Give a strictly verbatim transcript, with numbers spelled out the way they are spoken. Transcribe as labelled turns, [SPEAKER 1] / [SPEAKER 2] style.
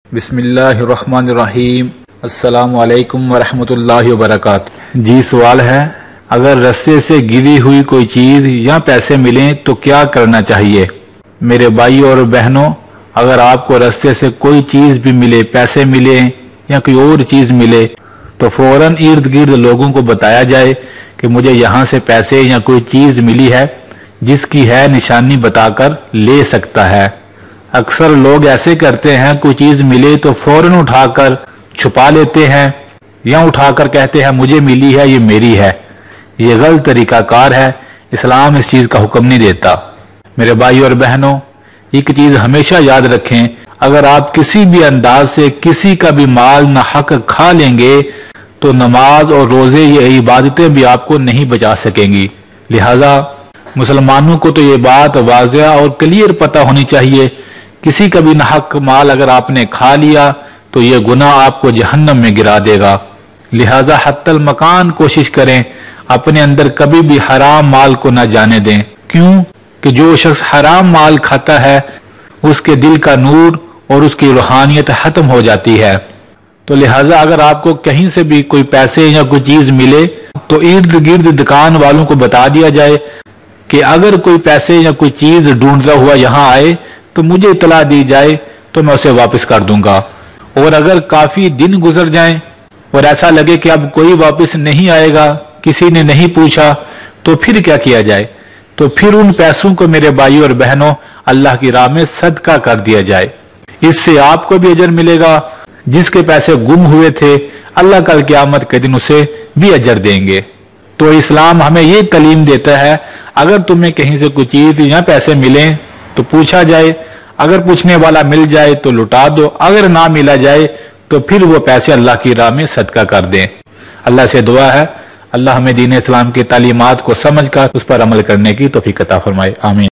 [SPEAKER 1] بسم اللہ الرحمن الرحیم۔ السلام علیکم ورحمۃ اللہ وبرکاتہ۔ جی سوال ہے، اگر رستے سے گری ہوئی کوئی چیز یا پیسے ملیں تو کیا کرنا چاہیے؟ میرے بھائی اور بہنوں، اگر آپ کو رستے سے کوئی چیز بھی ملے، پیسے ملے یا کوئی اور چیز ملے، تو فوراً ارد گرد لوگوں کو بتایا جائے کہ مجھے یہاں سے پیسے یا کوئی چیز ملی ہے، جس کی ہے نشانی بتا کر لے سکتا ہے۔ اکثر لوگ ایسے کرتے ہیں، کوئی چیز ملے تو فوراً اٹھا کر چھپا لیتے ہیں یا اٹھا کر کہتے ہیں مجھے ملی ہے، یہ میری ہے۔ یہ غلط طریقہ کار ہے، اسلام اس چیز کا حکم نہیں دیتا۔ میرے بھائی اور بہنوں، ایک چیز ہمیشہ یاد رکھیں، اگر آپ کسی بھی انداز سے کسی کا بھی مال نہ حق کھا لیں گے تو نماز اور روزے یہ عبادتیں بھی آپ کو نہیں بچا سکیں گی۔ لہذا مسلمانوں کو تو یہ بات واضح اور کلیئر پتہ ہونی چاہیے، کسی کا بھی ناحق مال اگر آپ نے کھا لیا تو یہ گناہ آپ کو جہنم میں گرا دے گا۔ لہذا حتی المکان کوشش کریں اپنے اندر کبھی بھی حرام مال کو نہ جانے دیں۔ کیوں کہ جو شخص حرام مال کھاتا ہے اس کے دل کا نور اور اس کی روحانیت ختم ہو جاتی ہے۔ تو لہٰذا اگر آپ کو کہیں سے بھی کوئی پیسے یا کوئی چیز ملے تو ارد گرد دکان والوں کو بتا دیا جائے کہ اگر کوئی پیسے یا کوئی چیز ڈھونڈتا ہوا یہاں آئے تو مجھے اطلاع دی جائے تو میں اسے واپس کر دوں گا۔ اور اگر کافی دن گزر جائیں اور ایسا لگے کہ اب کوئی واپس نہیں آئے گا، کسی نے نہیں پوچھا، تو پھر کیا کیا جائے؟ تو پھر ان پیسوں کو میرے بھائی اور بہنوں اللہ کی راہ میں صدقہ کر دیا جائے۔ اس سے آپ کو بھی اجر ملے گا، جس کے پیسے گم ہوئے تھے اللہ کل قیامت کے دن اسے بھی اجر دیں گے۔ تو اسلام ہمیں یہ تعلیم دیتا ہے، اگر تمہیں کہیں سے کوئی چیز یا پیسے ملیں تو پوچھا جائے، اگر پوچھنے والا مل جائے تو لٹا دو، اگر نہ ملا جائے تو پھر وہ پیسے اللہ کی راہ میں صدقہ کر دیں۔ اللہ سے دعا ہے اللہ ہمیں دین اسلام کی تعلیمات کو سمجھ کر اس پر عمل کرنے کی توفیق عطا فرمائے، آمین۔